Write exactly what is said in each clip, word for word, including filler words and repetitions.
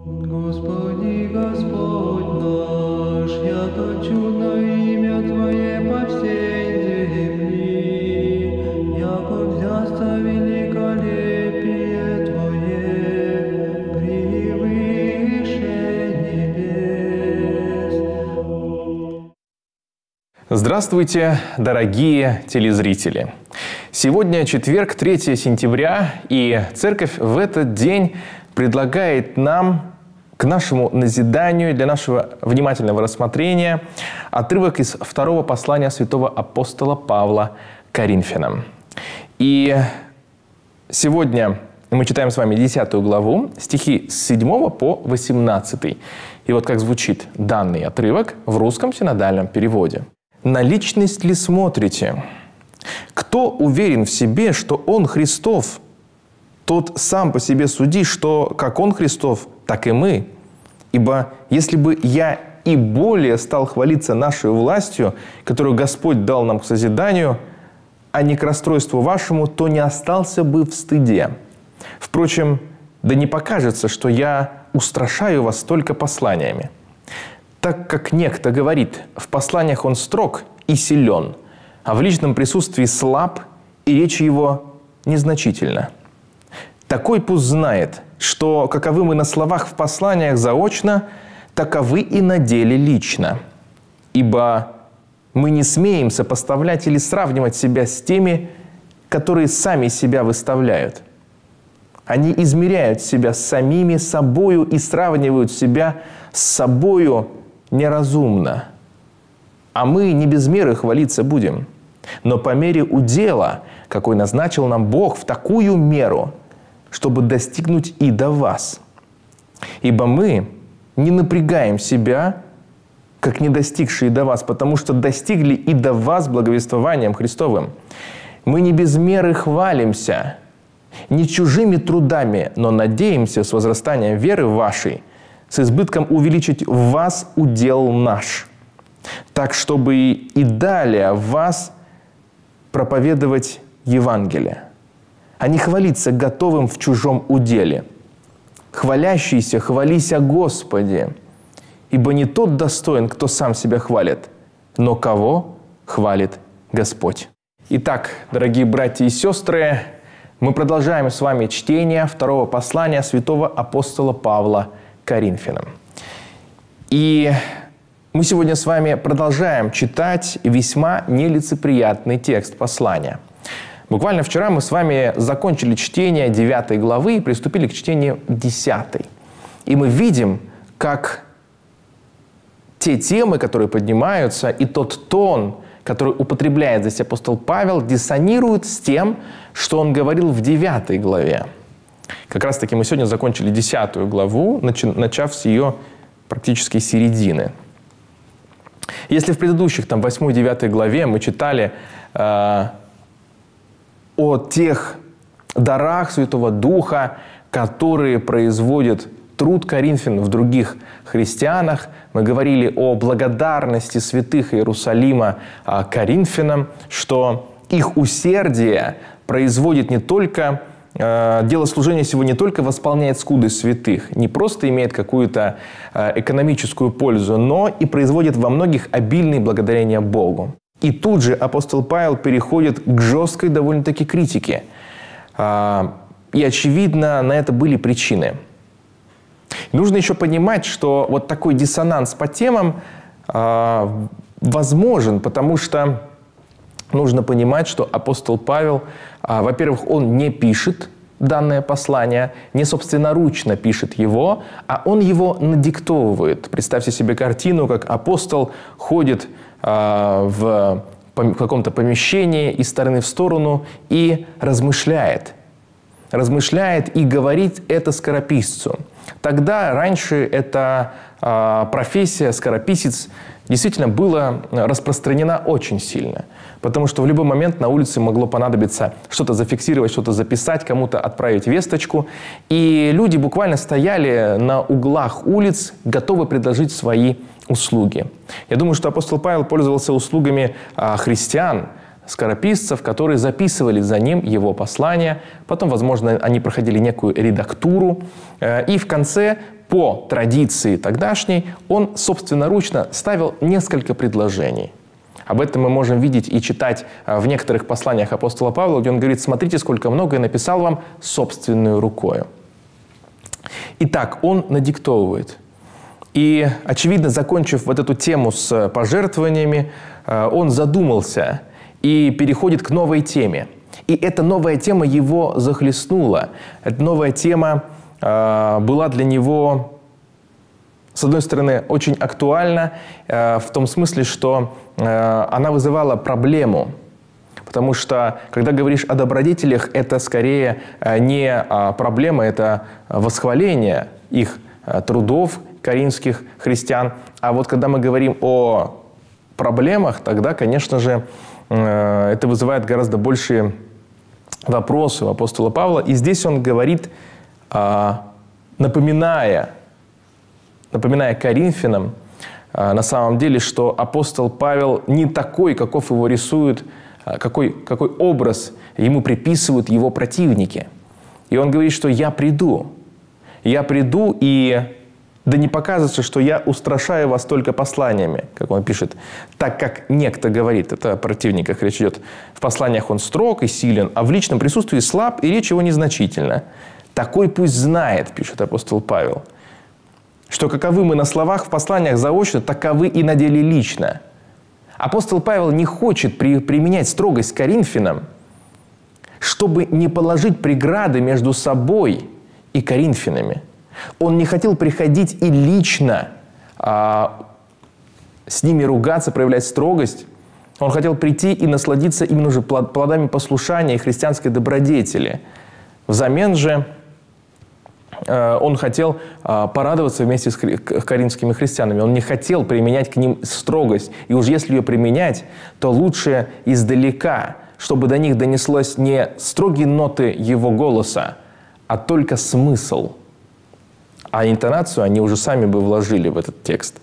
Господи, Господь наш, яко чудно имя Твое по всей земли, яко взясто великолепие Твое превыше небес. Здравствуйте, дорогие телезрители! Сегодня четверг, третьего сентября, и Церковь в этот день предлагает нам к нашему назиданию, для нашего внимательного рассмотрения отрывок из второго послания святого апостола Павла Коринфянам. И сегодня мы читаем с вами десятую главу, стихи с седьмого по восемнадцатый. И вот как звучит данный отрывок в русском синодальном переводе. «На личность ли смотрите? Кто уверен в себе, что он Христов, тот сам по себе суди, что как он Христов, так и мы. Ибо если бы я и более стал хвалиться нашей властью, которую Господь дал нам к созиданию, а не к расстройству вашему, то не остался бы в стыде. Впрочем, да не покажется, что я устрашаю вас только посланиями. Так как некто говорит, в посланиях он строг и силен, а в личном присутствии слаб, и речь его незначительна. Такой пусть знает, что каковы мы на словах в посланиях заочно, таковы и на деле лично. Ибо мы не смеем сопоставлять или сравнивать себя с теми, которые сами себя выставляют. Они измеряют себя самими собою и сравнивают себя с собою неразумно. А мы не без меры хвалиться будем, но по мере удела, какой назначил нам Бог, в такую меру, чтобы достигнуть и до вас. Ибо мы не напрягаем себя, как не достигшие до вас, потому что достигли и до вас благовествованием Христовым. Мы не без меры хвалимся, не чужими трудами, но надеемся с возрастанием веры вашей, с избытком увеличить в вас удел наш, так, чтобы и далее в вас проповедовать Евангелие, а не хвалиться готовым в чужом уделе. Хвалящийся, хвались о Господе, ибо не тот достоин, кто сам себя хвалит, но кого хвалит Господь». Итак, дорогие братья и сестры, мы продолжаем с вами чтение второго послания святого апостола Павла Коринфянам. И мы сегодня с вами продолжаем читать весьма нелицеприятный текст послания. Буквально вчера мы с вами закончили чтение девятой главы и приступили к чтению десятой. И мы видим, как те темы, которые поднимаются, и тот тон, который употребляет здесь апостол Павел, диссонируют с тем, что он говорил в девятой главе. Как раз таки мы сегодня закончили десятую главу, начав с ее практически середины. Если в предыдущих, там, восьмой-девятой главе мы читали э, о тех дарах Святого Духа, которые производят труд Коринфян в других христианах, мы говорили о благодарности святых Иерусалима э, Коринфянам, что их усердие производит не только дело служения сего не только восполняет скуды святых, не просто имеет какую-то экономическую пользу, но и производит во многих обильные благодарения Богу. И тут же апостол Павел переходит к жесткой довольно-таки критике. И, очевидно, на это были причины. Нужно еще понимать, что вот такой диссонанс по темам возможен, потому что нужно понимать, что апостол Павел, во-первых, он не пишет данное послание, не собственноручно пишет его, а он его надиктовывает. Представьте себе картину, как апостол ходит в каком-то помещении из стороны в сторону и размышляет. Размышляет и говорит это скорописцу. Тогда раньше эта профессия скорописец действительно была распространена очень сильно. Потому что в любой момент на улице могло понадобиться что-то зафиксировать, что-то записать, кому-то отправить весточку. И люди буквально стояли на углах улиц, готовы предложить свои услуги. Я думаю, что апостол Павел пользовался услугами христиан, скорописцев, которые записывали за ним его послания. Потом, возможно, они проходили некую редактуру. И в конце, по традиции тогдашней он собственноручно ставил несколько предложений. Об этом мы можем видеть и читать в некоторых посланиях апостола Павла, где он говорит: «Смотрите, сколько много я написал вам собственную рукою». Итак, он надиктовывает. И, очевидно, закончив вот эту тему с пожертвованиями, он задумался и переходит к новой теме. И эта новая тема его захлестнула. Эта новая тема э, была для него, с одной стороны, очень актуальна, э, в том смысле, что э, она вызывала проблему. Потому что, когда говоришь о добродетелях, это скорее э, не э, проблема, это восхваление их э, трудов, коринфских христиан. А вот когда мы говорим о проблемах, тогда, конечно же, э, это вызывает гораздо большие вопросы у апостола Павла. И здесь он говорит, э, напоминая, напоминая Коринфянам, э, на самом деле, что апостол Павел не такой, каков его рисуют, э, какой, какой образ ему приписывают его противники. И он говорит, что «я приду, я приду и...» Да не показывается, что я устрашаю вас только посланиями, как он пишет, так как некто говорит, это о противниках речь идет. В посланиях он строг и силен, а в личном присутствии слаб, и речь его незначительна. Такой пусть знает, пишет апостол Павел, что каковы мы на словах в посланиях заочно, таковы и на деле лично. Апостол Павел не хочет при, применять строгость к Коринфянам, чтобы не положить преграды между собой и коринфянами. Он не хотел приходить и лично а, с ними ругаться, проявлять строгость. Он хотел прийти и насладиться именно же плодами послушания и христианской добродетели. Взамен же а, он хотел а, порадоваться вместе с хри- коринфскими христианами. Он не хотел применять к ним строгость. И уж если ее применять, то лучше издалека, чтобы до них донеслось не строгие ноты его голоса, а только смысл. А интонацию они уже сами бы вложили в этот текст.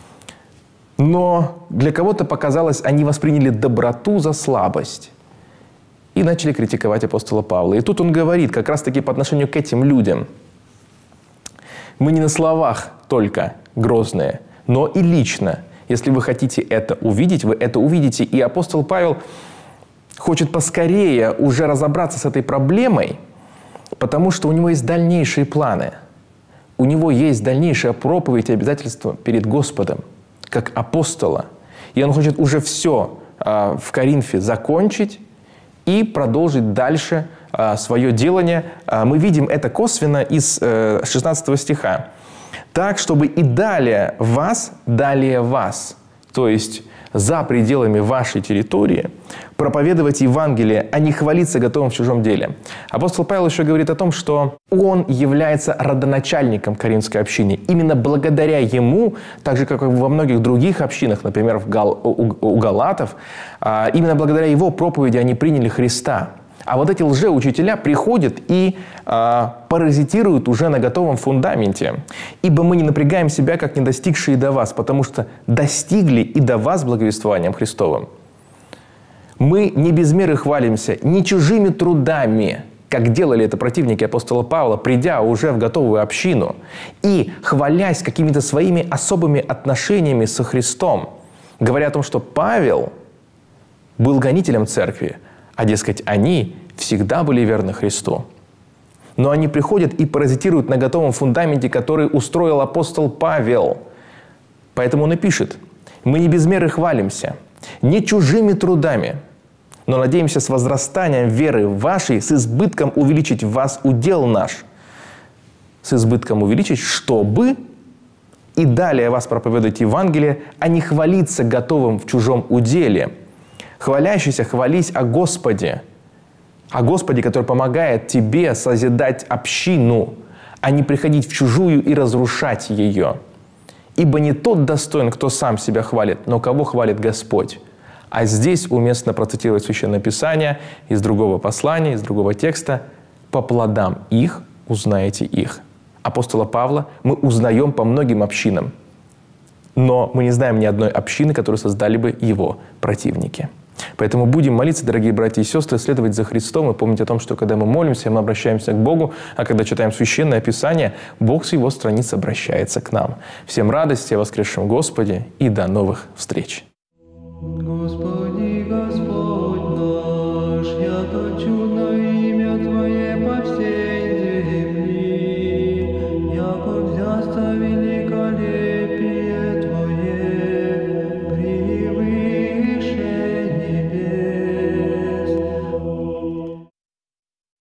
Но для кого-то показалось, они восприняли доброту за слабость и начали критиковать апостола Павла. И тут он говорит, как раз-таки по отношению к этим людям: мы не на словах только грозные, но и лично. Если вы хотите это увидеть, вы это увидите. И апостол Павел хочет поскорее уже разобраться с этой проблемой, потому что у него есть дальнейшие планы. У него есть дальнейшая проповедь и обязательства перед Господом, как апостола. И он хочет уже все э, в Коринфе закончить и продолжить дальше э, свое делание. Э, мы видим это косвенно из э, шестнадцатого стиха. «Так, чтобы и далее вас, далее вас», то есть за пределами вашей территории, проповедовать Евангелие, а не хвалиться готовым в чужом деле. Апостол Павел еще говорит о том, что он является родоначальником коринфской общины. Именно благодаря ему, так же, как и во многих других общинах, например, в Гал, у, у галатов, именно благодаря его проповеди они приняли Христа. А вот эти лжеучителя приходят и а, паразитируют уже на готовом фундаменте. «Ибо мы не напрягаем себя, как не достигшие до вас, потому что достигли и до вас благовествованием Христовым. Мы не без меры хвалимся, не чужими трудами, как делали это противники апостола Павла, придя уже в готовую общину и хвалясь какими-то своими особыми отношениями со Христом, говоря о том, что Павел был гонителем церкви, а, дескать, они всегда были верны Христу. Но они приходят и паразитируют на готовом фундаменте, который устроил апостол Павел. Поэтому он и пишет: «Мы не без меры хвалимся, не чужими трудами, но надеемся с возрастанием веры вашей с избытком увеличить в вас удел наш». С избытком увеличить, чтобы и далее вас проповедовать Евангелие, а не хвалиться готовым в чужом уделе. Хвалящийся, хвались о Господе. О Господе, который помогает тебе созидать общину, а не приходить в чужую и разрушать ее. Ибо не тот достоин, кто сам себя хвалит, но кого хвалит Господь. А здесь уместно процитировать Священное Писание из другого послания, из другого текста: «По плодам их узнаете их». Апостола Павла мы узнаем по многим общинам, но мы не знаем ни одной общины, которую создали бы его противники. Поэтому будем молиться, дорогие братья и сестры, следовать за Христом и помнить о том, что когда мы молимся, мы обращаемся к Богу, а когда читаем Священное Писание, Бог с Его страниц обращается к нам. Всем радости о воскресшем Господе и до новых встреч! Господи, Господь наш, яко чудно